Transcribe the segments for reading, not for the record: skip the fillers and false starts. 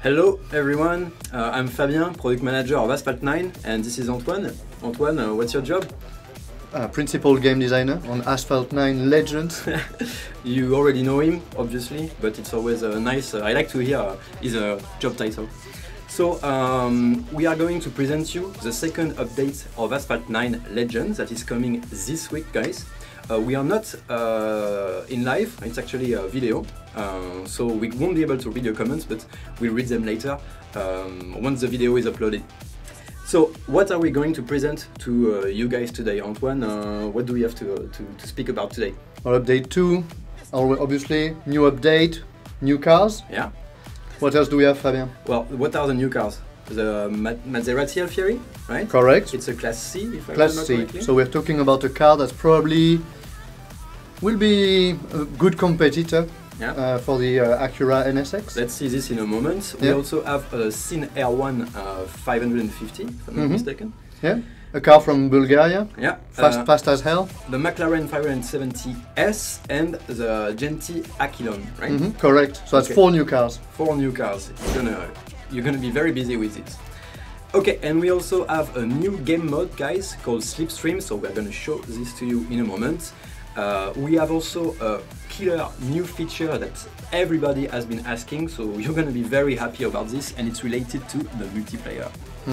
Hello everyone, I'm Fabien, product manager of Asphalt 9, and this is Antoine. Antoine, what's your job? Principal game designer on Asphalt 9 Legends. You already know him, obviously, but it's always nice. I like to hear his job title. So we are going to present you the second update of Asphalt 9 Legends that is coming this week, guys. We are not in live, it's actually a video, so we won't be able to read your comments, but we'll read them later once the video is uploaded. So what are we going to present to you guys today? Antoine, what do we have to speak about today? Well, update 2, obviously, new update, new cars. Yeah. What else do we have, Fabien? Well, what are the new cars? The Maserati Alfieri, right? Correct. It's a Class C, if I Class remember C. correctly. So we're talking about a car that's probably will be a good competitor for the Acura NSX. Let's see this in a moment. We also have a Sin R1 550, if I'm not mistaken. Yeah, a car from Bulgaria. Yeah. Fast as hell. The McLaren 570S and the Genty Aquilon, right? Correct. So that's 4 new cars. 4 new cars. You're gonna be very busy with it. Okay, and we also have a new game mode, guys, called Slipstream, so we're gonna show this to you in a moment. We have also a killer new feature that everybody has been asking, so you're gonna be very happy about this, and it's related to the multiplayer.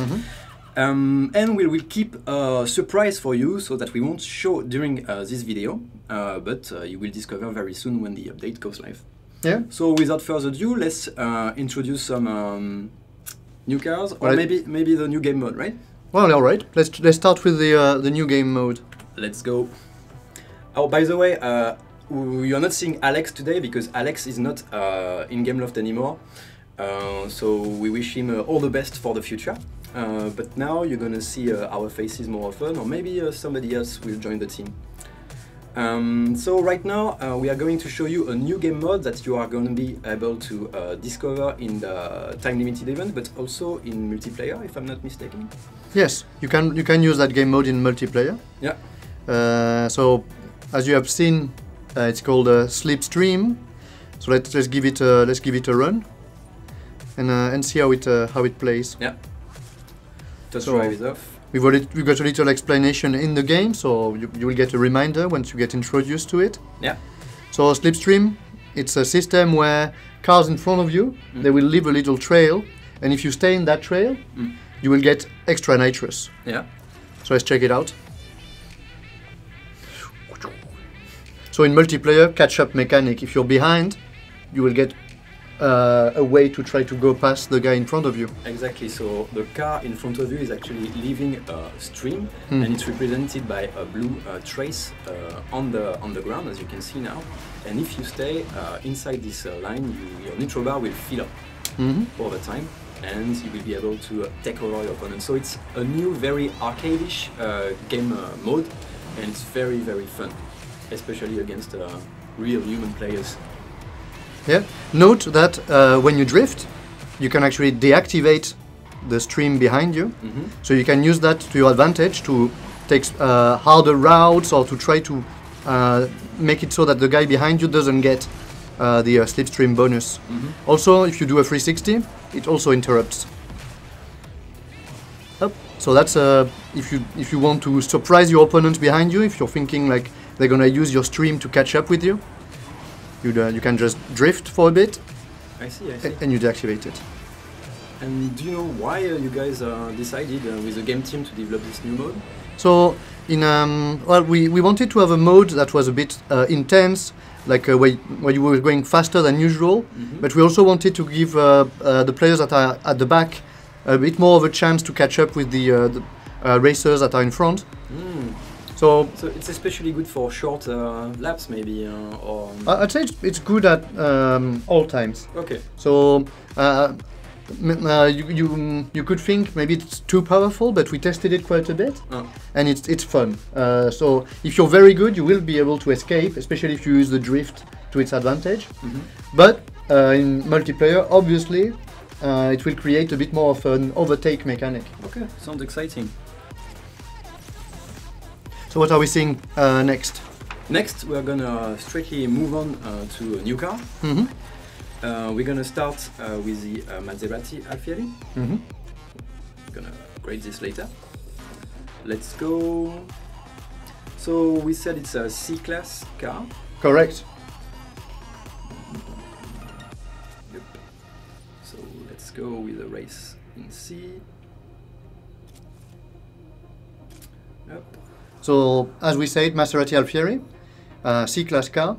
And we will keep a surprise for you, so that we won't show during this video, but you will discover very soon when the update goes live. Yeah. So without further ado, let's introduce some new cars, or maybe the new game mode, right? Well, all right. Let's start with the new game mode. Let's go. Oh, by the way, you're not seeing Alex today because Alex is not in Gameloft anymore. So we wish him all the best for the future. But now you're gonna see our faces more often, or maybe somebody else will join the team. So right now we are going to show you a new game mode that you are going to be able to discover in the time-limited event, but also in multiplayer, if I'm not mistaken. Yes, you can use that game mode in multiplayer. Yeah. So as you have seen, it's called Slipstream. So let's give it a run and see how it plays. Yeah. Just drive it off. We've got a little explanation in the game, so you will get a reminder once you get introduced to it. Yeah. So Slipstream, it's a system where cars in front of you, they will leave a little trail, and if you stay in that trail, you will get extra nitrous. Yeah. So let's check it out. So in multiplayer, catch-up mechanic, if you're behind, you will get a way to try to go past the guy in front of you. Exactly, so the car in front of you is actually leaving a stream, and it's represented by a blue trace on the ground, as you can see now. And if you stay inside this line, your nitro bar will fill up over time, and you will be able to take over your opponent. So it's a new, very arcade-ish game mode, and it's very, very fun, especially against real human players. Yeah. Note that when you drift, you can actually deactivate the stream behind you, so you can use that to your advantage to take harder routes or to try to make it so that the guy behind you doesn't get the slipstream bonus. Also, if you do a 360, it also interrupts. So that's if you want to surprise your opponent behind you, if you're thinking like they're gonna use your stream to catch up with you. You can just drift for a bit. I see. And you deactivate it. And do you know why you guys decided with the game team to develop this new mode? So we wanted to have a mode that was a bit intense, like where you were going faster than usual, but we also wanted to give the players that are at the back a bit more of a chance to catch up with the racers that are in front. So it's especially good for short laps, maybe, or... I'd say it's good at all times. Okay. So you could think maybe it's too powerful, but we tested it quite a bit, and it's fun. So if you're very good, you will be able to escape, especially if you use the drift to its advantage. But in multiplayer, obviously, it will create a bit more of an overtake mechanic. Okay, sounds exciting. So what are we seeing next? Next, we're gonna straightly move on to a new car. We're gonna start with the Maserati Alfieri. Mhm. Gonna grade this later. Let's go. So we said it's a C-class car. Correct. Yep. So let's go with a race in C. Yep. So, as we said, Maserati Alfieri, C-class car.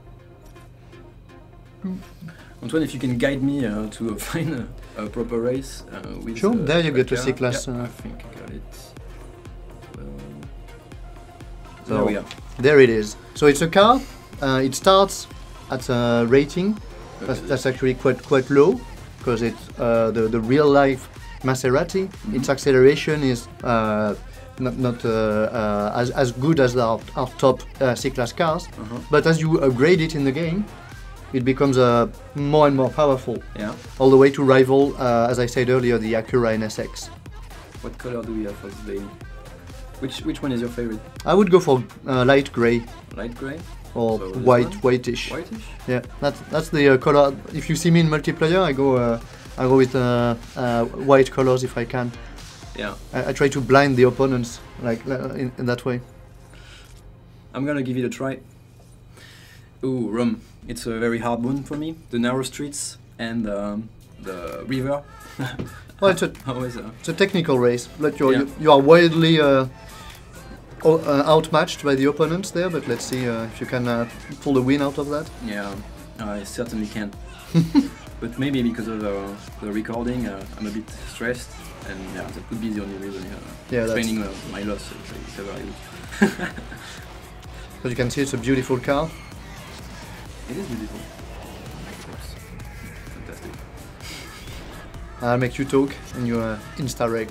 Antoine, if you can guide me to find a proper race with. Sure, there you get a car. C-class. Yeah, I think I got it. Well, So there we are. there it is. So it's a car. It starts at a rating. That's actually quite low because it's the real life Maserati. Its acceleration is not as good as our top C-class cars. But as you upgrade it in the game, it becomes more and more powerful. Yeah. All the way to rival, as I said earlier, the Acura NSX. What color do we have for today? Which one is your favorite? I would go for light grey Light gray? or So this one? whitish. Whitish? Yeah, that's the color. If you see me in multiplayer, I go with white colors if I can. Yeah. I try to blind the opponents like in that way. I'm gonna give it a try. Ooh, Rome. It's a very hard one for me. The narrow streets and the river. Well, it's a Always. it's a technical race, but Yeah. you are wildly outmatched by the opponents there. But let's see if you can pull the win out of that. Yeah, I certainly can. But maybe because of the recording, I'm a bit stressed, and yeah, that could be the only reason. Yeah, that's- explaining my loss. If ever I lose. As you can see, it's a beautiful car. It is beautiful. It's fantastic. I'll make you talk and you insta-wreck.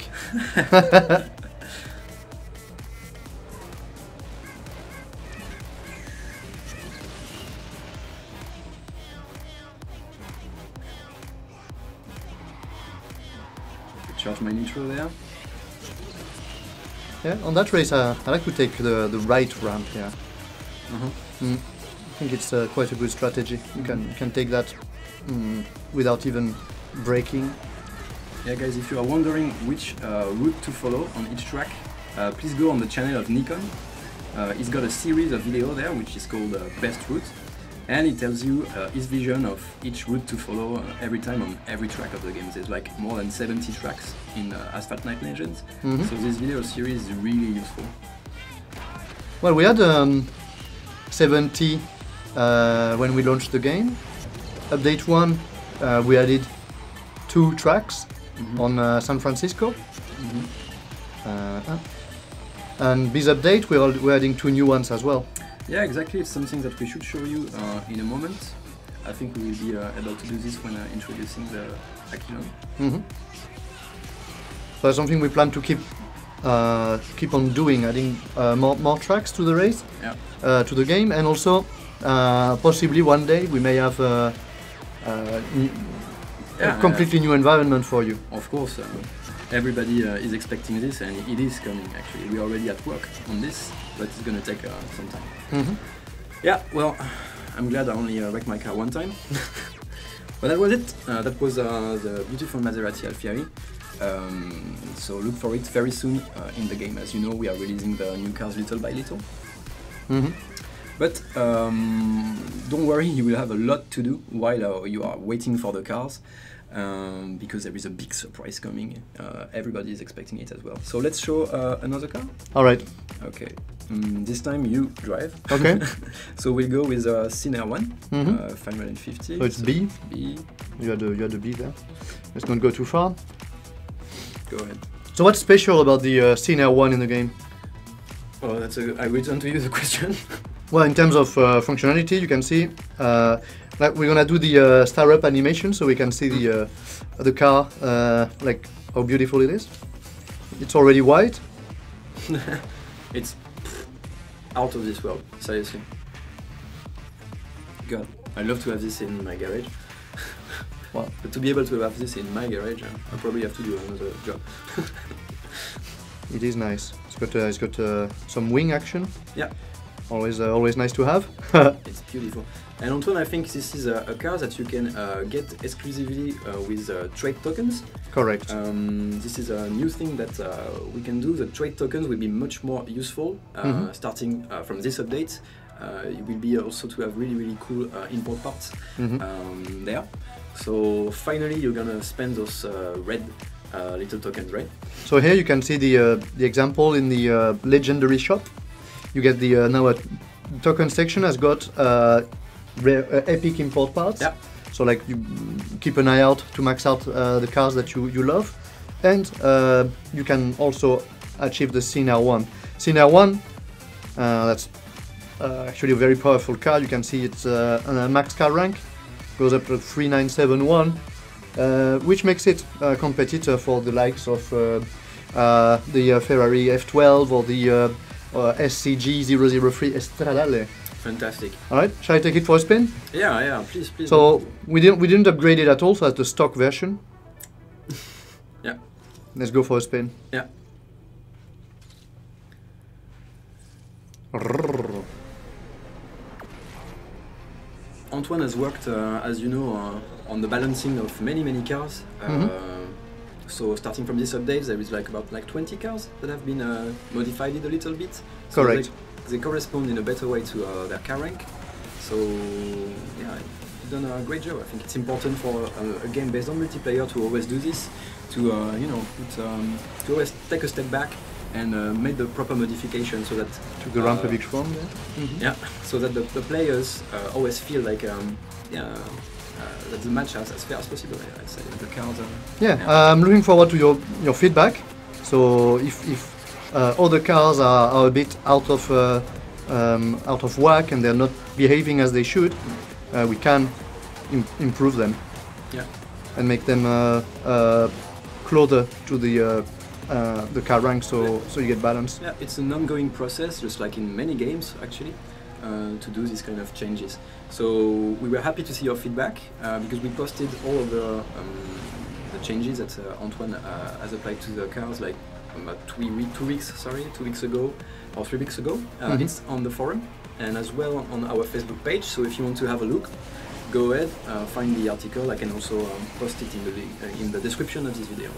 Charge my nitro there. Yeah, on that race, I like to take the right ramp here. I think it's quite a good strategy. You can take that without even braking. Yeah, guys, if you are wondering which route to follow on each track, please go on the channel of Nikon. He's got a series of video there, which is called Best Route, and he tells you his vision of each route to follow every time on every track of the game. There's like more than 70 tracks in Asphalt 9 Legends, so this video series is really useful. Well, we had 70 when we launched the game. Update 1, we added 2 tracks on San Francisco. And this update, we're adding 2 new ones as well. Yeah, exactly. It's something that we should show you in a moment. I think we will be able to do this when introducing the Aquilon. So that's something we plan to keep on doing, adding more tracks to the race, Yeah. to the game, and also possibly one day we may have a completely new environment for you. Of course, everybody is expecting this, and it is coming actually. We're already at work on this, but it's gonna take some time. Yeah, well, I'm glad I only wrecked my car one time. But that was it. That was the beautiful Maserati Alfieri. So look for it very soon in the game. As you know, we are releasing the new cars little by little. But don't worry, you will have a lot to do while you are waiting for the cars, because there is a big surprise coming. Everybody is expecting it as well. So let's show another car. All right. Okay. This time you drive. Okay. So we'll go with Cinair 1, 550. So it's B. B. You had a B there. Let's not go too far. Go ahead. So what's special about the Cinair 1 in the game? Oh, I return to you the question. Well, in terms of functionality, you can see like we're gonna do the star up animation, so we can see the car, like how beautiful it is. It's already white. It's out of this world, seriously. God, I'd love to have this in my garage. Wow. But to be able to have this in my garage, I probably have to do another job. It is nice. It's got some wing action. Yeah. always nice to have. It's beautiful. And Antoine, I think this is a car that you can get exclusively with trade tokens. Correct. This is a new thing that we can do. The trade tokens will be much more useful starting from this update. It will be also to have really cool import parts there. So finally you're gonna spend those red little tokens, right? So here you can see the example in the legendary shop. You get the now a token section has got rare epic import parts. Yeah. So like you keep an eye out to max out the cars that you love, and you can also achieve the Cena 1. Cena 1, that's actually a very powerful car. You can see it's on a max car rank, goes up to 3971, which makes it a competitor for the likes of the Ferrari F12 or the SCG 003 Estradale. Fantastic. All right, shall I take it for a spin? Yeah, please. So we didn't upgrade it at all, so that's the stock version. Yeah. Let's go for a spin. Yeah. Antoine has worked, as you know, on the balancing of many cars. So starting from this update, there is about 20 cars that have been modified a little bit. So Correct. They correspond in a better way to their car rank. So yeah, you've done a great job. I think it's important for a game based on multiplayer to always do this, to to always take a step back and make the proper modification so that Took the ramp a bit wrong there. yeah, so that the players always feel like that the match as fair as possible. I'd say the cars are. Yeah, I'm looking forward to your feedback. So if other cars are a bit out of whack and they're not behaving as they should, we can improve them. Yeah. And make them closer to the car rank, so you get balance. Yeah, it's an ongoing process, just like in many games actually, to do these kind of changes. So we were happy to see your feedback because we posted all of the changes that Antoine has applied to the cars, like about 2 weeks ago or 3 weeks ago. It's on the forum and as well on our Facebook page. So if you want to have a look, go ahead, find the article. I can also post it in the description of this video.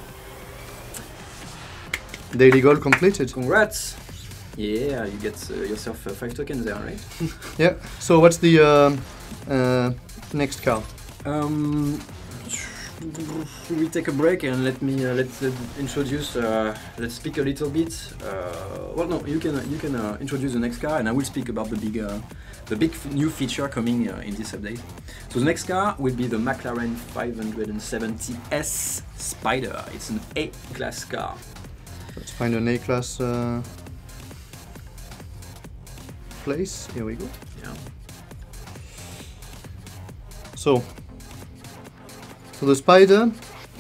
Daily goal completed. Congrats! Yeah, you get yourself 5 tokens there, right? Yeah. So what's the next car? We take a break and let's introduce. Let's speak a little bit. Well, no, you can introduce the next car, and I will speak about the big new feature coming in this update. So the next car will be the McLaren 570S Spider. It's an A-class car. Let's find an A-class place. Here we go. Yeah. So the Spider,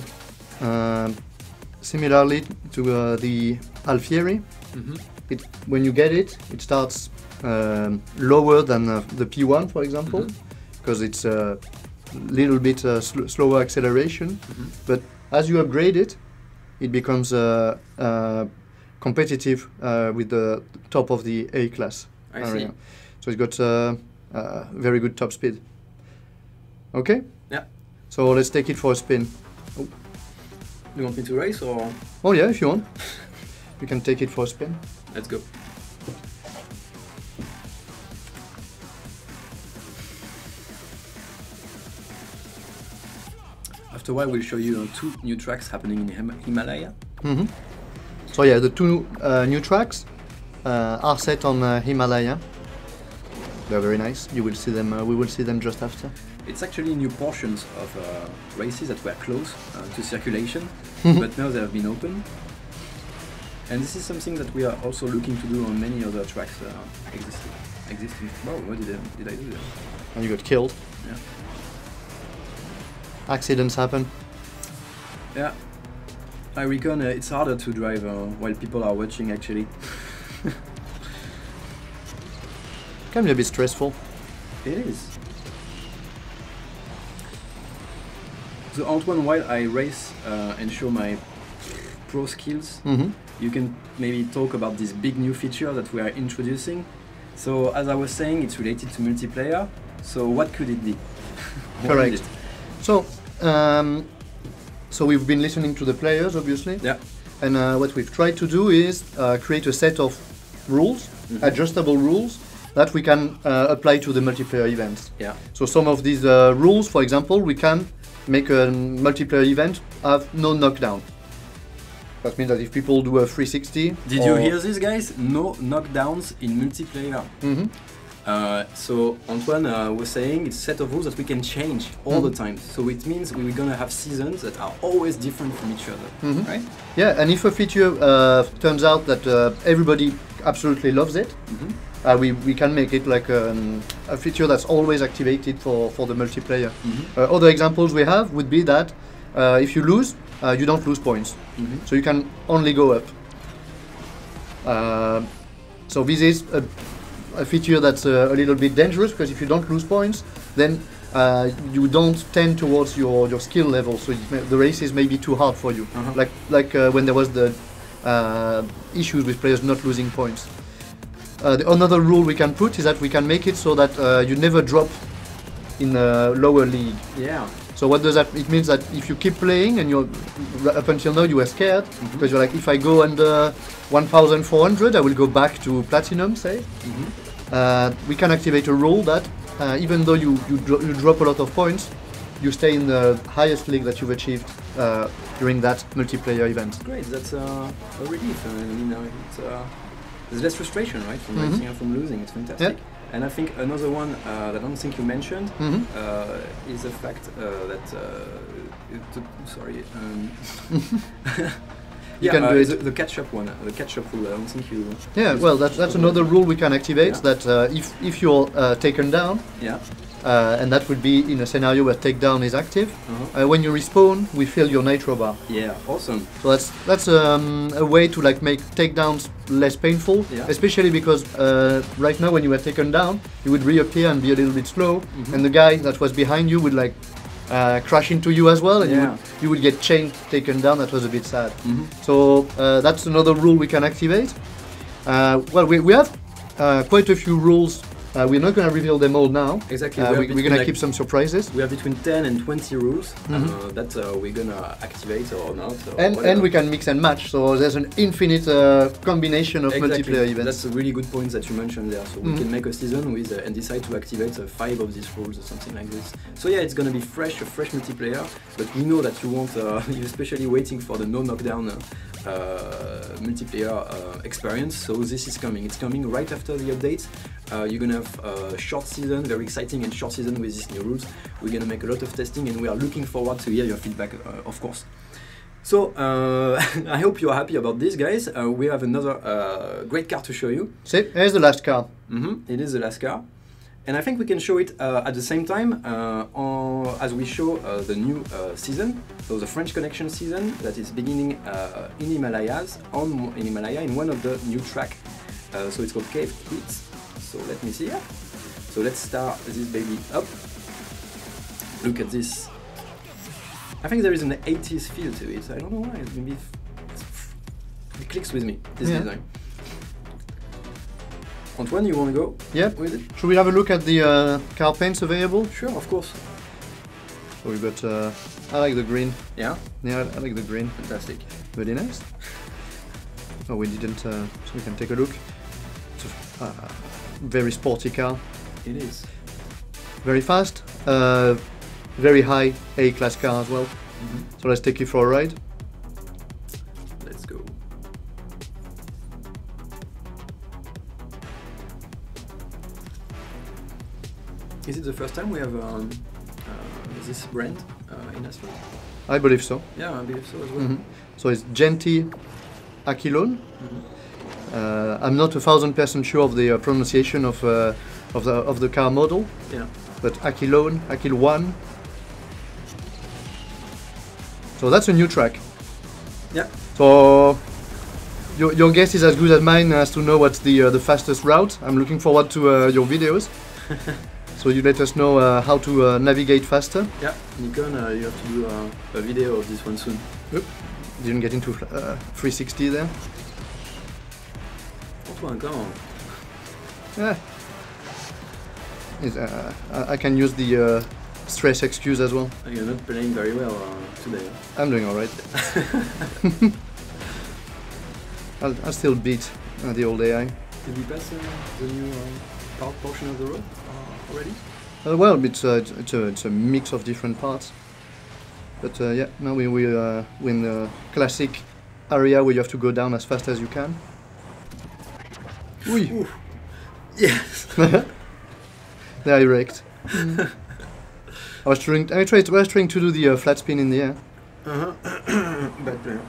similarly to the Alfieri, when you get it, it starts lower than the P1, for example, because it's a little bit slower acceleration. But as you upgrade it, it becomes competitive with the top of the A-class area. So it's got very good top speed. Okay? Yeah. So let's take it for a spin. Oh. You want me to race or? Oh yeah, if you want. You can take it for a spin. Let's go. After a while, we'll show you 2 new tracks happening in Himalaya. So yeah, the 2 new tracks are set on Himalaya. They're very nice. You will see them. We will see them just after. It's actually new portions of races that were closed to circulation, but now they have been open. And this is something that we are also looking to do on many other tracks existing. Wow, what did I do there? And you got killed. Yeah. Accidents happen. Yeah. I reckon it's harder to drive while people are watching actually. Can be a bit stressful. It is. So Antoine, while I race and show my pro skills, you can maybe talk about this big new feature that we are introducing. So as I was saying, it's related to multiplayer. So what could it be? What Correct. is it? So, so we've been listening to the players, obviously. Yeah. And what we've tried to do is create a set of rules, adjustable rules, that we can apply to the multiplayer events. Yeah. So some of these rules, for example, we can make a multiplayer event have no knockdown. That means that if people do a 360... Did you hear this, guys? No knockdowns in multiplayer. So Antoine was saying it's a set of rules that we can change all the time. So it means we're gonna have seasons that are always different from each other, right? Yeah, and if a feature turns out that everybody absolutely loves it, we can make it like a feature that's always activated for the multiplayer. Other examples we have would be that if you lose, you don't lose points. So you can only go up. So this is a feature that's a little bit dangerous, because if you don't lose points, then you don't tend towards your skill level, so the races may be too hard for you. Like when there was the issues with players not losing points. Another rule we can put is that we can make it so that you never drop in a lower league. Yeah. So what does that? It means that if you keep playing and you're up until now you were scared, because you're like, if I go under 1,400, I will go back to platinum, say. We can activate a rule that even though you drop a lot of points, you stay in the highest league that you've achieved during that multiplayer event. Great, that's a relief. I mean, there's less frustration, right, from racing and from losing. It's fantastic. Yeah. And I think another one that I don't think you mentioned is the fact that sorry. You can do it. The catch-up one, the catch-up rule. I don't think you. Yeah, well, that's another rule we can activate. That if you're taken down, and that would be in a scenario where takedown is active. When you respawn, we fill your nitro bar. Yeah, awesome. So that's a way to like make takedowns less painful, especially because right now when you were taken down, you would reappear and be a little bit slow, and the guy that was behind you would like crash into you as well, and you would get chained, taken down. That was a bit sad. So that's another rule we can activate. Well, we have quite a few rules. We're not going to reveal them all now. Exactly. We're going to keep some surprises. We have between 10 and 20 rules that we're going to activate or not. And we can mix and match, so there's an infinite combination of multiplayer events. That's a really good point that you mentioned there. So we can make a season with and decide to activate 5 of these rules or something like this. So yeah, it's going to be a fresh multiplayer, but we know that you want, you're especially waiting for the no knockdown multiplayer experience. So this is coming. It's coming right after the update. You're gonna have a short season, very exciting and short season with these new rules. We're gonna make a lot of testing, and we are looking forward to hear your feedback, of course. So I hope you are happy about this, guys. We have another great car to show you. See, here's the last car. It is the last car. And I think we can show it at the same time as we show the new season, so the French Connection season that is beginning in Himalayas, in Himalaya, in one of the new track. So it's called Cave Quits. So let me see here. So let's start this baby up. Look at this. I think there is an 80s feel to it. I don't know why. Maybe it clicks with me, this design. Antoine, you want to go with it? Should we have a look at the car paints available? Sure, of course. So we've got, I like the green. Yeah? Yeah, I like the green. Fantastic. Very nice. Oh, we didn't, so we can take a look. It's a very sporty car. It is. Very fast. Very high A-class car as well. So let's take you for a ride. Let's go. Is it the first time we have this brand in Asphalt? I believe so. Yeah, I believe so as well. So it's Genty Aquilone. I'm not 1,000% sure of the pronunciation of the car model. Yeah. But Aquilone, Aquilone. So that's a new track. Yeah. So your guess is as good as mine as to know what's the fastest route. I'm looking forward to your videos. So you let us know how to navigate faster. Yeah, Nikon, you have to do a video of this one soon. Yep. Didn't get into 360 there. Antoine, come on. Yeah. I can use the stress excuse as well. You're not playing very well today. I'm doing alright. I'll still beat the old AI. Did we pass the new portion of the road already? Well, it's a mix of different parts. But yeah, now we're in the classic area where you have to go down as fast as you can. Oui. Yes. There I wrecked. I was trying to do the flat spin in the air. Bad player.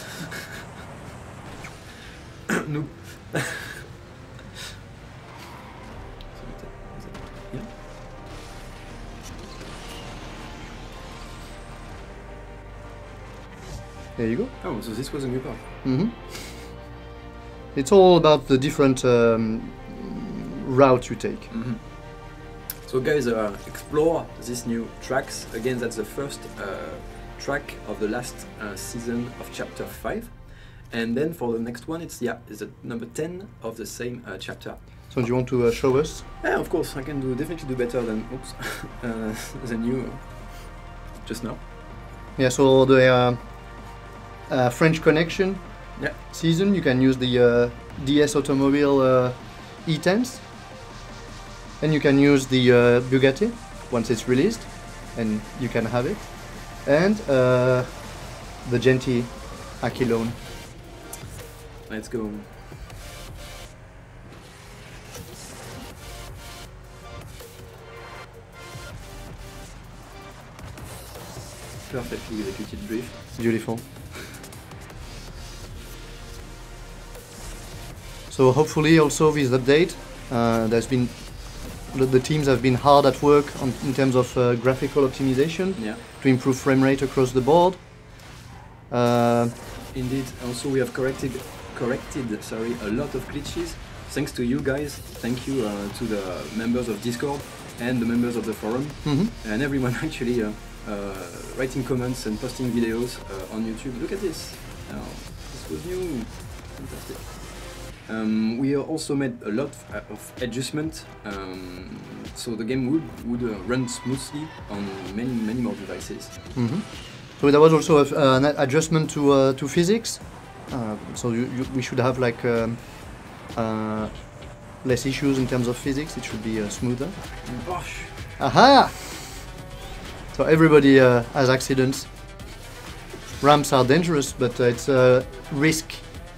Noob. Yeah. There you go. Oh, so this was a new part. It's all about the different route you take. So guys, explore these new tracks. Again, that's the first track of the last season of chapter 5. And then for the next one, it's the number 10 of the same chapter. So do you want to show us? Yeah, of course, I can definitely do better than than you just now. Yeah, so the French Connection Yeah. season, you can use the DS Automobile E10s, and you can use the Bugatti once it's released, and you can have it, and the Genty Aquilone. Let's go. Perfectly executed drift. Beautiful. So hopefully also this update, the teams have been hard at work in terms of graphical optimization to improve frame rate across the board. Indeed. Also, we have corrected a lot of glitches. Thanks to you guys. Thank you to the members of Discord and the members of the forum and everyone actually writing comments and posting videos on YouTube. Look at this. This was new. Fantastic. We also made a lot of adjustment, so the game would run smoothly on many more devices. So there was also an adjustment to physics. So we should have like less issues in terms of physics. It should be smoother. Bosh! Aha! So everybody has accidents. Ramps are dangerous, but it's a risk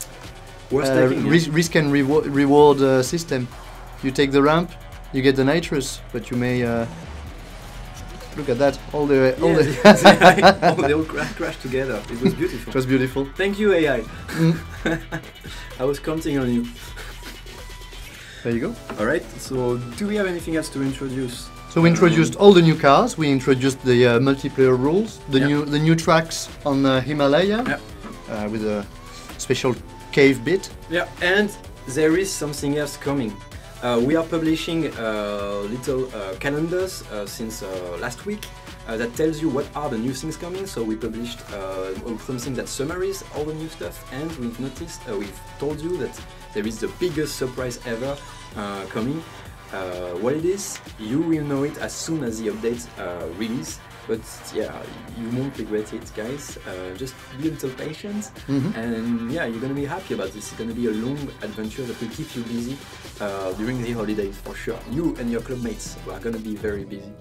and reward system. You take the ramp, you get the nitrous, but you may look at that. All they all crashed together. It was beautiful. It was beautiful. Thank you, AI. I was counting on you. There you go. All right. So, do we have anything else to introduce? So we introduced all the new cars. We introduced the multiplayer rules, the new tracks on Himalaya, with a special cave bit. Yeah, and there is something else coming. We are publishing little calendars since last week that tells you what are the new things coming. So we published something that summarizes all the new stuff, and we've noticed, we've told you that there is the biggest surprise ever coming. What it is, you will know it as soon as the update release. But yeah, you won't regret it, guys. Just be a little patient, and yeah, you're gonna be happy about this. It's gonna be a long adventure that will keep you busy during the holidays for sure. You and your clubmates are gonna be very busy.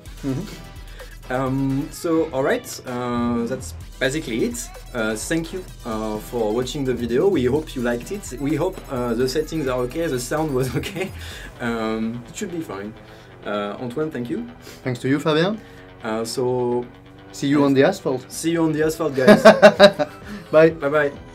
So, alright, that's basically it. Thank you for watching the video. We hope you liked it. We hope the settings are okay, the sound was okay. It should be fine. Antoine, thank you. Thanks to you, Fabien. So, see you on the asphalt. See you on the asphalt, guys. Bye. Bye bye.